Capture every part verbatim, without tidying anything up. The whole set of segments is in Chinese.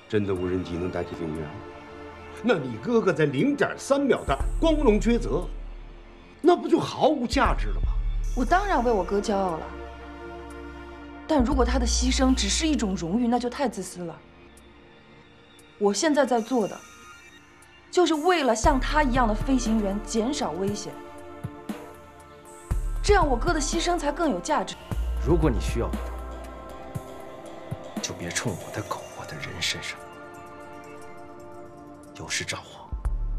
真的无人机能代替飞行员？那你哥哥在零点三秒的光荣抉择，那不就毫无价值了吗？ 我当然为我哥骄傲了，但如果他的牺牲只是一种荣誉，那就太自私了。我现在在做的，就是为了像他一样的飞行员减少危险，这样我哥的牺牲才更有价值。 如果你需要我的话，就别冲我的狗、我的人身上。有事找我。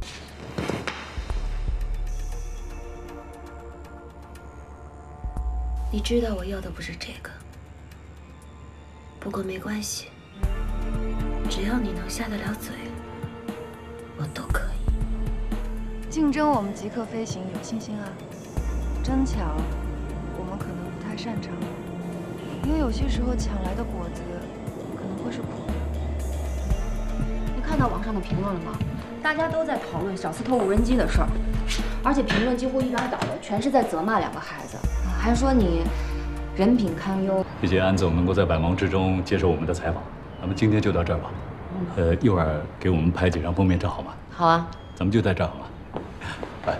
你知道我要的不是这个，不过没关系，只要你能下得了嘴，我都可以。 竞争我们极客飞行有信心啊，争抢我们可能不太擅长，因为有些时候抢来的果子可能会是苦的。 你看到网上的评论了吗？大家都在讨论小斯托无人机的事儿，而且评论几乎一边倒的全是在责骂两个孩子，还说你人品堪忧。 谢谢安总能够在百忙之中接受我们的采访，那么今天就到这儿吧。嗯、呃，一会儿给我们拍几张封面照好吗？ 好啊， 咱们就在这儿好吗？来，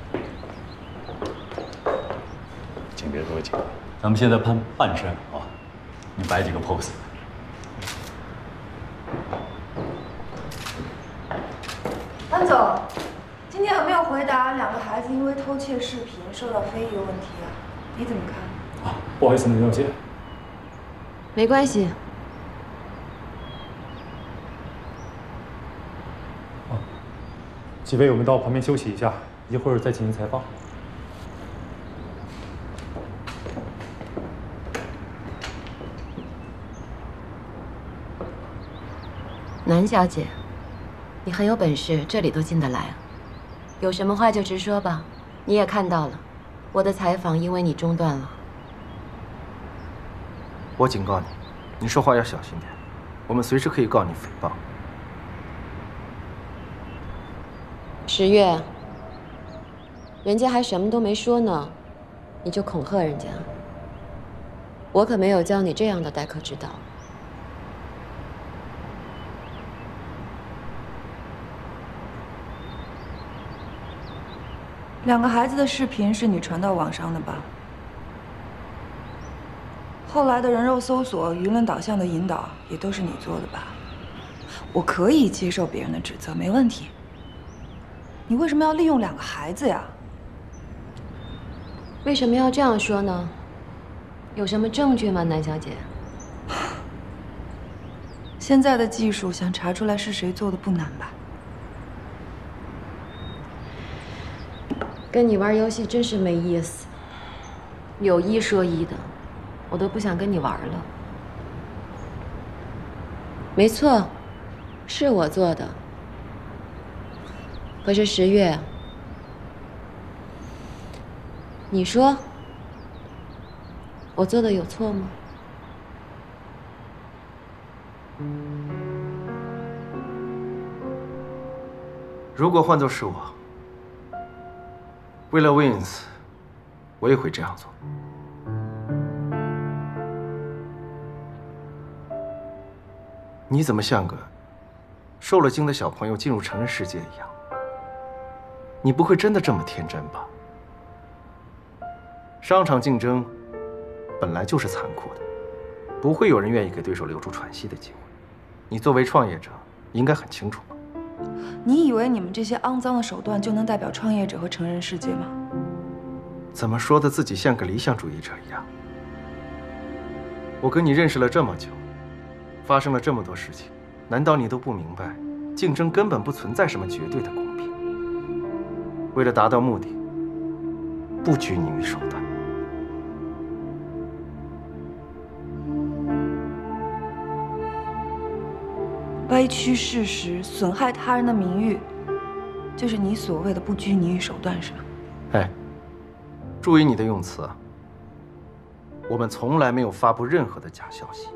请别多请。咱们现在拍半身啊，你摆几个 pose。 安总，今天有没有回答两个孩子因为偷窃视频受到非议的问题啊？你怎么看？ 啊，不好意思，没有接。 没关系。 啊，几位，我们到旁边休息一下，一会儿再进行采访。 南小姐，你很有本事，这里都进得来，有什么话就直说吧。你也看到了，我的采访因为你中断了。 我警告你，你说话要小心点，我们随时可以告你诽谤。 十月，人家还什么都没说呢，你就恐吓人家？我可没有教你这样的待客之道。 两个孩子的视频是你传到网上的吧？后来的人肉搜索、舆论导向的引导也都是你做的吧？我可以接受别人的指责，没问题。你为什么要利用两个孩子呀？ 为什么要这样说呢？有什么证据吗，南小姐？ 现在的技术想查出来是谁做的不难吧？ 跟你玩游戏真是没意思，有一说一的，我都不想跟你玩了。没错，是我做的。可是十月，你说我做的有错吗？ 如果换作是我，为了 Wins， 我也会这样做。你怎么像个受了惊的小朋友进入成人世界一样？你不会真的这么天真吧？商场竞争本来就是残酷的，不会有人愿意给对手留出喘息的机会。你作为创业者，应该很清楚吧？ 你以为你们这些肮脏的手段就能代表创业者和成人世界吗？ 怎么说的自己像个理想主义者一样？我跟你认识了这么久，发生了这么多事情，难道你都不明白，竞争根本不存在什么绝对的公平？为了达到目的，不拘泥于手段。 歪曲事实、损害他人的名誉，就是你所谓的不拘泥于手段，是吗？ 哎，注意你的用词啊！我们从来没有发布任何的假消息。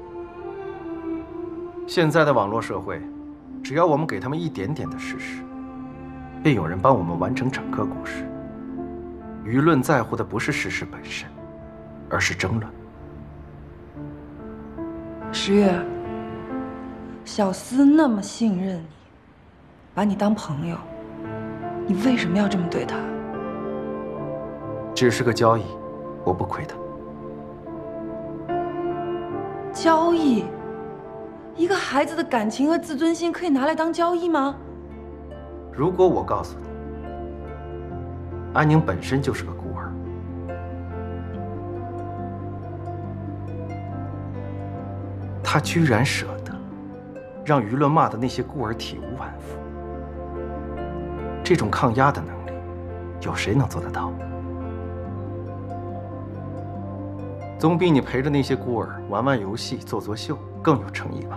现在的网络社会，只要我们给他们一点点的事实，便有人帮我们完成整个故事。舆论在乎的不是事实本身，而是争论。 十月， 小厮那么信任你，把你当朋友，你为什么要这么对他？ 只是个交易，我不亏他。 交易？一个孩子的感情和自尊心可以拿来当交易吗？ 如果我告诉你，安宁本身就是个孤儿，他居然舍得让舆论骂的那些孤儿体无完肤，这种抗压的能力，有谁能做得到？总比你陪着那些孤儿玩玩游戏、做做秀更有诚意吧？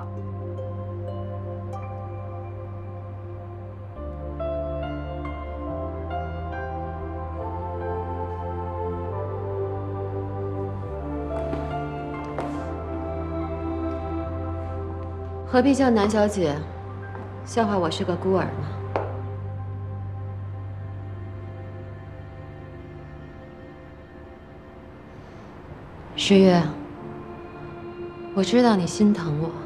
何必叫南小姐笑话我是个孤儿呢？十月，我知道你心疼我，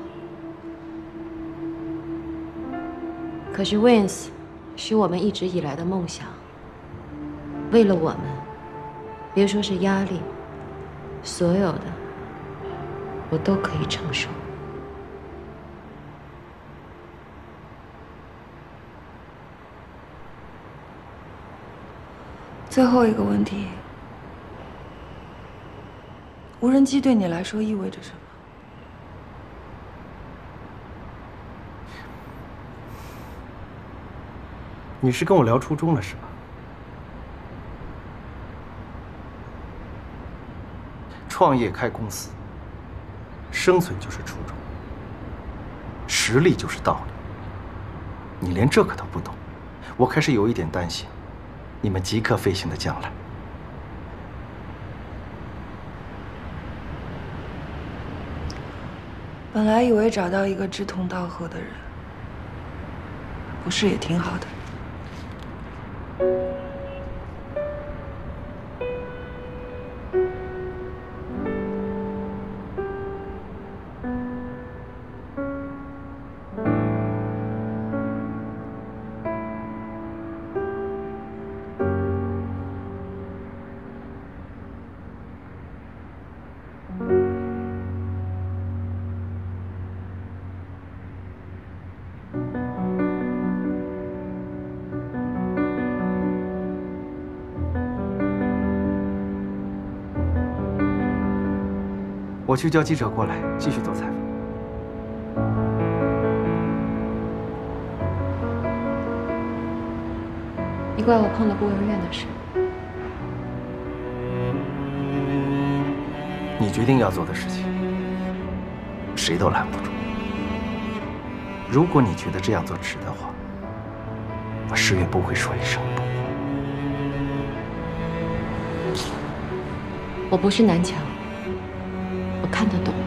可是 Wins 是我们一直以来的梦想。为了我们，别说是压力，所有的我都可以承受。 最后一个问题，无人机对你来说意味着什么？ 你是跟我聊初中了是吧？创业开公司，生存就是初衷，实力就是道理。你连这个都不懂，我开始有一点担心你们极客飞行的将来。 本来以为找到一个志同道合的人，不是也挺好的？ 我去叫记者过来，继续做采访。 你怪我碰了孤儿院的事。 你决定要做的事情，谁都拦不住。如果你觉得这样做值的话，我十月不会说一声不。 我不是南桥。我看得懂，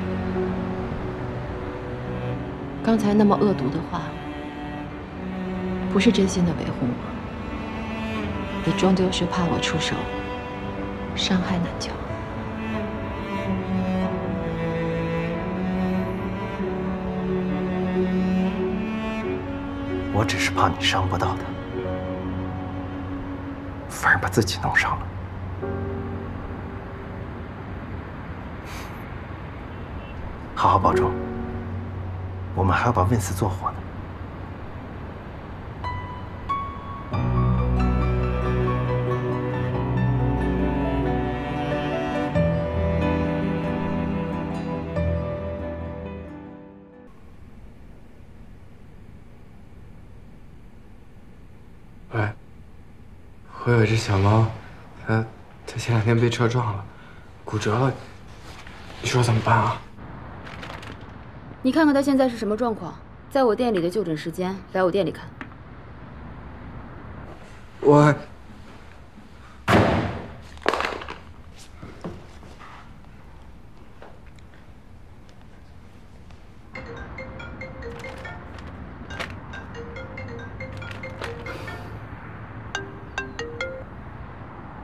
刚才那么恶毒的话，不是真心的维护我，你终究是怕我出手，伤害南桥。 我只是怕你伤不到他，反而把自己弄伤了。好好保重，我们还要把问思做活呢。 喂，我有一只小猫，它它前两天被车撞了，骨折了，你说怎么办啊？ 你看看他现在是什么状况，在我店里的就诊时间，来我店里看。 我，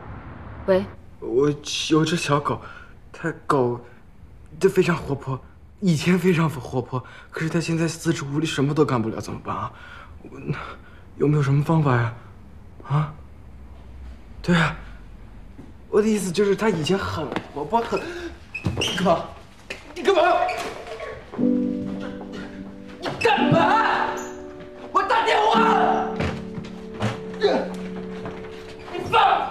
喂， 我有只小狗，它狗，它非常活泼。 以前非常活泼，可是他现在四肢无力，什么都干不了，怎么办啊？我有没有什么方法呀？啊？对啊，我的意思就是他以前很活泼，很……你干嘛？你干嘛？你干嘛？我打电话！你放！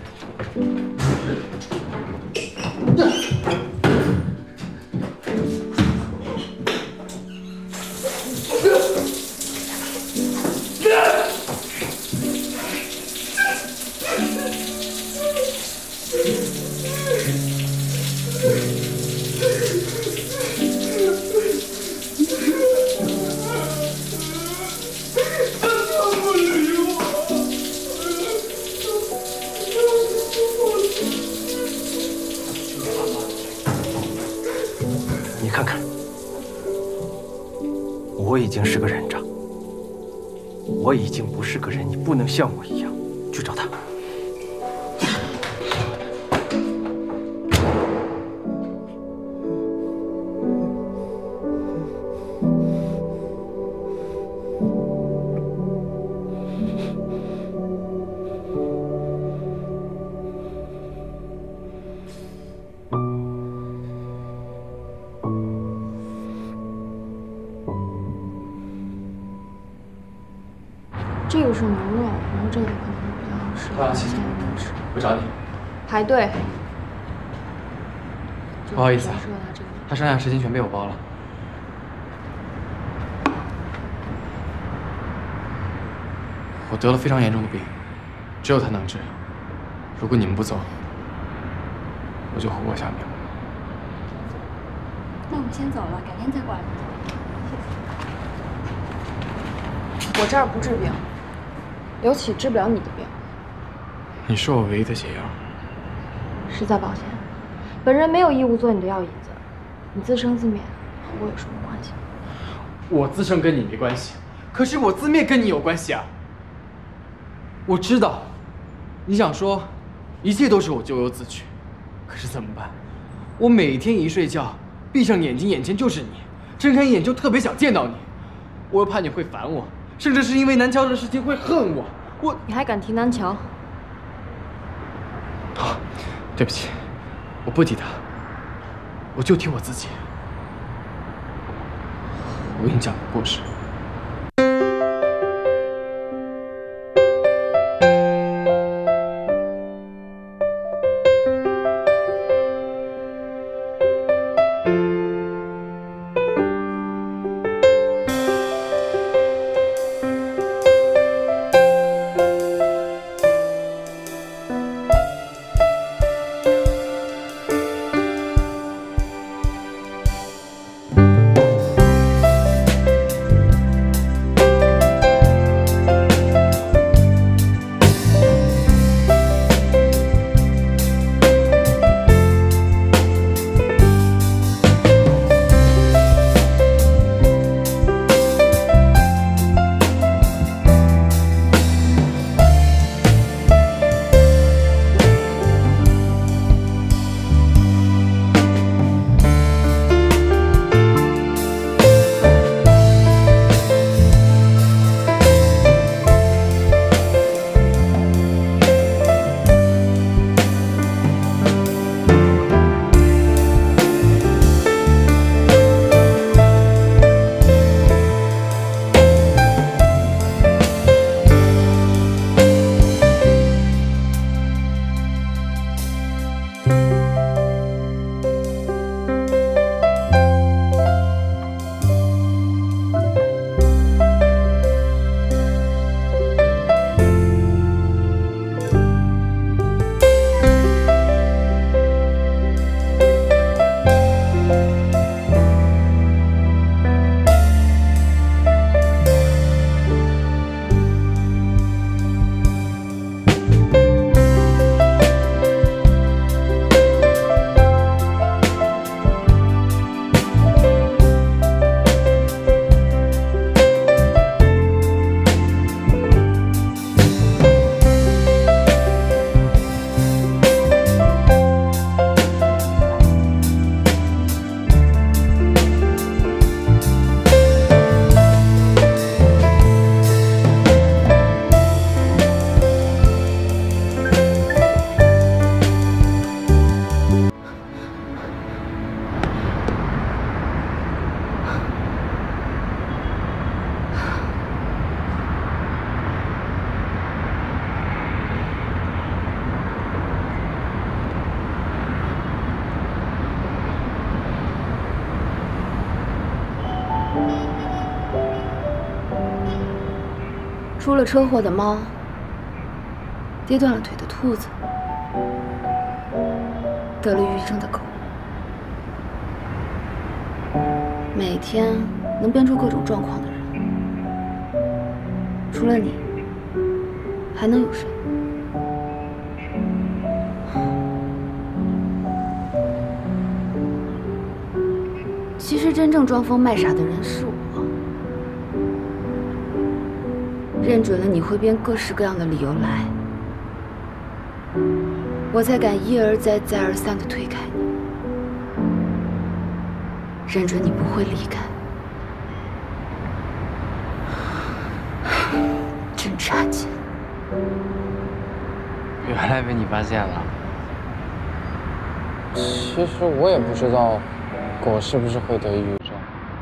你看看，我已经是个人渣，我已经不是个人，你不能像我一样去找他。 这个是牛肉，然后这个可能比较适合现在人吃。 我找你。 排队。 不好意思啊， 适合他这个。 他剩下时间全被我包了。我得了非常严重的病，只有他能治。如果你们不走，我就活过下面了。 那我们先走了，改天再过来。我这儿不治病。 尤其治不了你的病。 你是我唯一的解药。 实在抱歉，本人没有义务做你的药引子，你自生自灭，和我有什么关系？ 我自生跟你没关系，可是我自灭跟你有关系啊。我知道，你想说，一切都是我咎由自取，可是怎么办？我每天一睡觉，闭上眼睛，眼前就是你；睁开眼就特别想见到你，我又怕你会烦我。 甚至是因为南桥的事情会恨我，我你还敢提南桥？ 好，对不起，我不提他，我就提我自己。我给你讲个故事。 出了车祸的猫，跌断了腿的兔子，得了抑郁症的狗，每天能编出各种状况的人，除了你，还能有谁？其实真正装疯卖傻的人是我。 认准了你会编各式各样的理由来，我才敢一而再、再而三地推开你。认准你不会离开，真差劲！ 原来被你发现了。其实我也不知道，狗是不是会得抑郁症。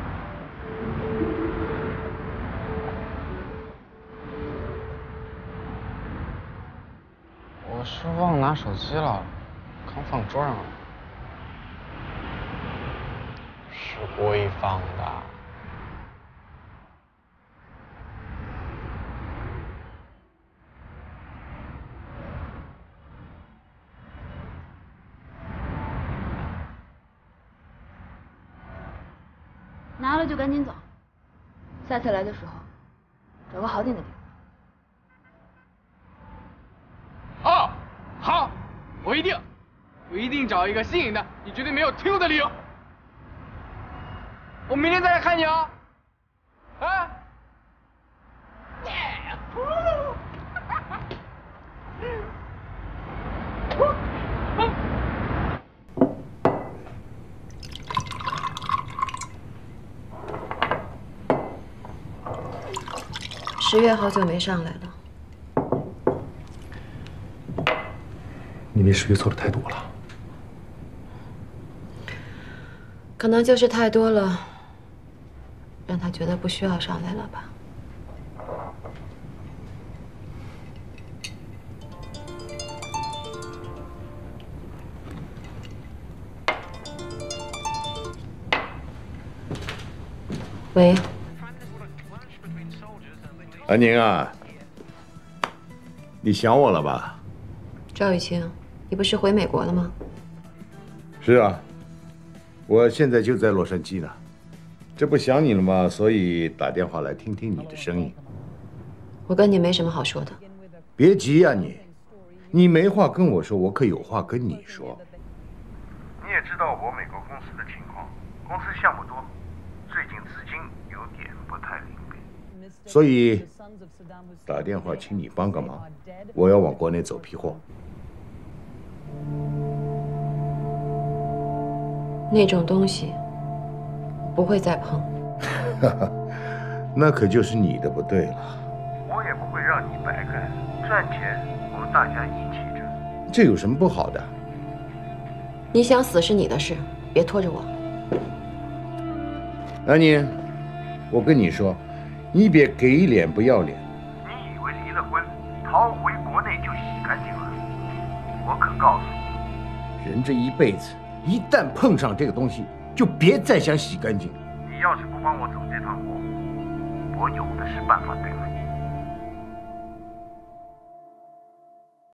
我是忘拿手机了，刚放桌上了。是故意放的。 拿了就赶紧走，下次来的时候，找个好点的地方。 哦，好，我一定，我一定找一个新颖的，你绝对没有听过的理由。我明天再来看你哦。啊！ 十月好久没上来了。 你为十月做的太多了， 可能就是太多了，让他觉得不需要上来了吧。喂， 安宁啊，你想我了吧？ 赵雨晴。 你不是回美国了吗？ 是啊，我现在就在洛杉矶呢。这不想你了吗？所以打电话来听听你的声音。 我跟你没什么好说的。 别急呀、啊，你，你没话跟我说，我可有话跟你说。 你也知道我美国公司的情况，公司项目多，最近资金有点不太灵便， 所以打电话请你帮个忙，我要往国内走批货。 那种东西不会再碰。 那可就是你的不对了。 我也不会让你白干，赚钱我们大家一起挣。 这有什么不好的？ 你想死是你的事，别拖着我。 安妮，我跟你说，你别给脸不要脸。 你以为离了婚，逃回国内就洗干净了？我可告诉你， 人这一辈子。 一旦碰上这个东西，就别再想洗干净。 你要是不帮我走这趟活，我有的是办法对付你。